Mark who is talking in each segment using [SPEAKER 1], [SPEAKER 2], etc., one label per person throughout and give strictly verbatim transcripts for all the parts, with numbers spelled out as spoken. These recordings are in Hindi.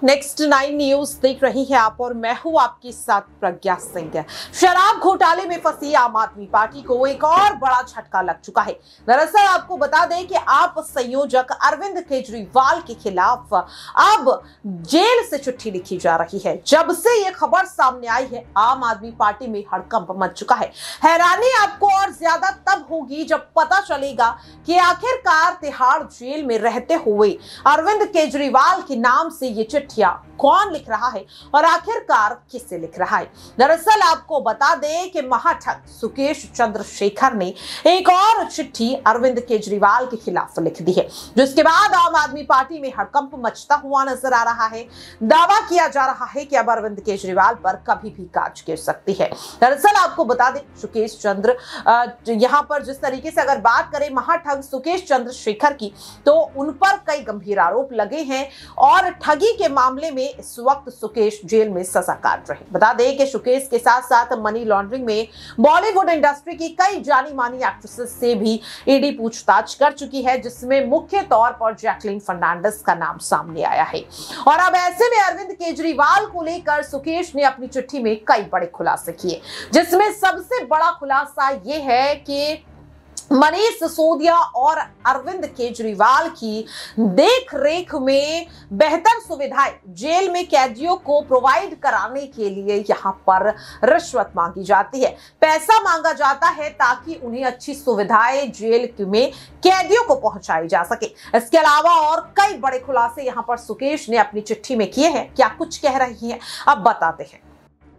[SPEAKER 1] नेक्स्ट नाइन न्यूज देख रही है आप और मैं हूं आपके साथ प्रज्ञा सिंह। शराब घोटाले में फंसी आम आदमी पार्टी को एक और बड़ा झटका लग चुका है। दरअसल आपको बता दें कि आप संयोजक अरविंद केजरीवाल के खिलाफ अब जेल से चिट्ठी लिखी जा रही है। जब से ये खबर सामने आई है आम आदमी पार्टी में हड़कंप मच चुका है। हैरानी आपको और ज्यादा तब होगी जब पता चलेगा कि आखिरकार तिहाड़ जेल में रहते हुए अरविंद केजरीवाल के नाम से ये चिट्ठियां कौन लिख रहा है और आखिरकार किससे लिख रहा है। दरअसल आपको बता दें कि महाठग सुकेश चंद्रशेखर ने एक और चिट्ठी अरविंद केजरीवाल के खिलाफ लिख दी है, जिसके बाद आम आदमी पार्टी में हड़कंप मचता हुआ नजर आ रहा है। दावा किया जा रहा है कि अब अरविंद केजरीवाल पर कभी भी गाज गिर सकती है। दरअसल आपको बता दें सुकेश चंद्र यहां पर जिस तरीके से अगर बात करें महाठग सुकेश चंद्रशेखर की, तो उन पर कई गंभीर आरोप लगे हैं और ठगी के मामले में इस वक्त सुकेश जेल में सजा काट रहे। बता दें कि सुकेश के साथ साथ मनी लॉन्ड्रिंग में बॉलीवुड इंडस्ट्री की कई जानी मानी एक्ट्रेसेस से भी ईडी पूछताछ कर चुकी है, जिसमें मुख्य तौर पर जैकलीन फर्नांडिस का नाम सामने आया है। और अब ऐसे में अरविंद केजरीवाल को लेकर सुकेश ने अपनी चिट्ठी में कई बड़े खुलासे किए, जिसमें सबसे बड़ा खुलासा यह है कि मनीष सिसोदिया और अरविंद केजरीवाल की देख रेख में बेहतर सुविधाएं जेल में कैदियों को प्रोवाइड कराने के लिए यहां पर रिश्वत मांगी जाती है, पैसा मांगा जाता है ताकि उन्हें अच्छी सुविधाएं जेल में कैदियों को पहुंचाई जा सके। इसके अलावा और कई बड़े खुलासे यहां पर सुकेश ने अपनी चिट्ठी में किए हैं। क्या कुछ कह रही है अब बताते हैं।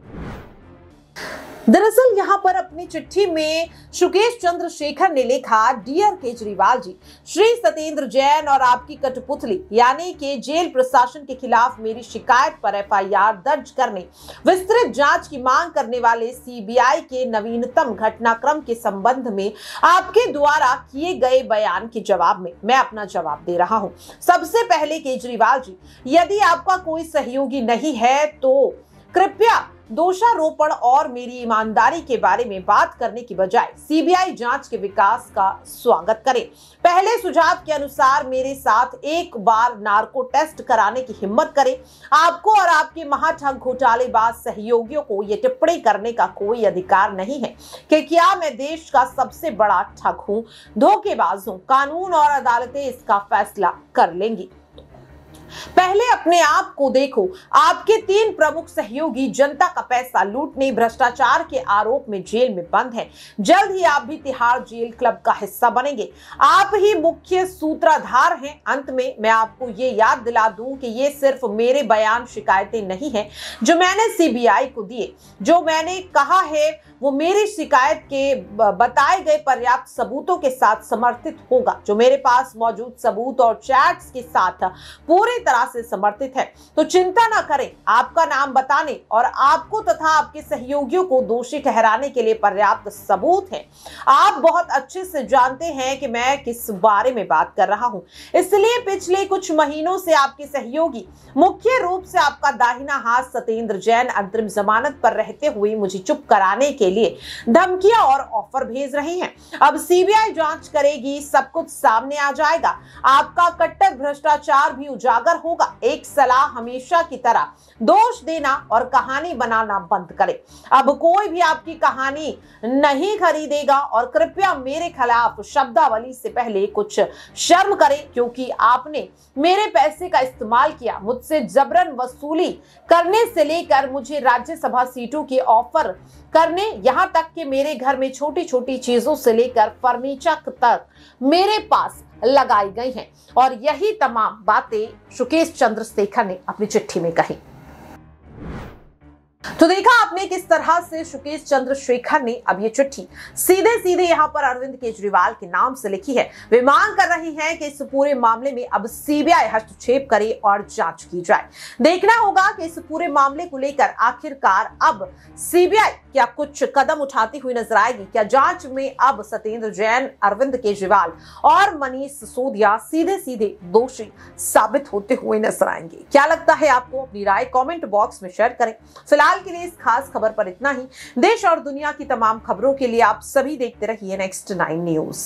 [SPEAKER 1] दरअसल यहां पर अपनी चिट्ठी में सुकेश चंद्रशेखर ने लिखा, डियर केजरीवाल जी, श्री सत्येंद्र जैन और आपकी कठपुतली यानी कि जेल प्रशासन के खिलाफ मेरी शिकायत पर एफ आई आर दर्ज करने, विस्तृत जांच की मांग करने वाले सी बी आई के नवीनतम घटनाक्रम के संबंध में आपके द्वारा किए गए बयान के जवाब में मैं अपना जवाब दे रहा हूं। सबसे पहले केजरीवाल जी, यदि आपका कोई सहयोगी नहीं है तो कृपया दोषारोपण और मेरी ईमानदारी के बारे में बात करने की बजाय सी बी आई जांच के विकास का स्वागत करें। पहले सुझाव के अनुसार मेरे साथ एक बार नार्को टेस्ट कराने की हिम्मत करें। आपको और आपके महाठग घोटालेबाज सहयोगियों को यह टिप्पणी करने का कोई अधिकार नहीं है कि क्या मैं देश का सबसे बड़ा ठग हूं, धोखेबाज हूं। कानून और अदालतें इसका फैसला कर लेंगी। पहले अपने आप को देखो। आपके तीन प्रमुख सहयोगी जनता का पैसा लूटने, भ्रष्टाचार के आरोप में जेल में बंद हैं। जल्द ही आप भी तिहाड़ जेल क्लब का हिस्सा बनेंगे। आप ही मुख्य सूत्रधार हैं। अंत में मैं आपको ये याद दिला दूं कि ये सिर्फ मेरे बयान शिकायतें नहीं हैं जो मैंने सी बी आई को दिए। जो मैंने कहा है वो मेरी शिकायत के बताए गए पर्याप्त सबूतों के साथ समर्थित होगा, जो मेरे पास मौजूद सबूत और चैट्स के साथ पूरी तरह से समर्थित है। तो चिंता ना करें, आपका नाम बताने और आपको तथा आपके सहयोगियों को दोषी ठहराने के लिए पर्याप्त सबूत है। आप बहुत अच्छे से जानते हैं कि मैं किस बारे में बात कर रहा हूं, इसलिए पिछले कुछ महीनों से आपके सहयोगी, मुख्य रूप से आपका दाहिना हाथ सत्येंद्र जैन, अंतरिम जमानत पर रहते हुए मुझे चुप कराने के लिए धमकियां और ऑफर भेज रही हैं। अब सी बी आई जांच करेगी, सब कुछ सामने आ जाएगा। आपका कट्टर भ्रष्टाचार भी उजागर होगा। एक सलाह हमेशा की तरह दोष देना और कहानी बनाना बंद करें। अब कोई भी आपकी कहानी नहीं खरीदेगा और कृपया मेरे खिलाफ शब्दावली से पहले कुछ शर्म करें, क्योंकि आपने मेरे पैसे का इस्तेमाल किया। मुझसे जबरन वसूली करने से लेकर मुझे राज्यसभा सीटों के ऑफर करने, यहां तक कि मेरे घर में छोटी छोटी चीजों से लेकर फर्नीचर तक मेरे पास लगाई गई हैं। और यही तमाम बातें सुकेश चंद्रशेखर ने अपनी चिट्ठी में कही। तो देखा आपने किस तरह से सुकेश चंद्रशेखर ने अब ये चिट्ठी सीधे सीधे यहां पर अरविंद केजरीवाल के नाम से लिखी है। वे मांग कर रही हैं कि इस पूरे मामले में अब सी बी आई हस्तक्षेप करे और जांच की जाए। देखना होगा कि इस पूरे मामले को लेकर आखिरकार अब सी बी आई क्या कुछ कदम उठाती हुई नजर आएगी। क्या जांच में अब सत्येंद्र जैन, अरविंद केजरीवाल और मनीष सिसोदिया सीधे सीधे दोषी साबित होते हुए नजर आएंगे। क्या लगता है आपको? अपनी राय कमेंट बॉक्स में शेयर करें। फिलहाल के लिए इस खास खबर पर इतना ही। देश और दुनिया की तमाम खबरों के लिए आप सभी देखते रहिए नेक्स्ट नाइन न्यूज।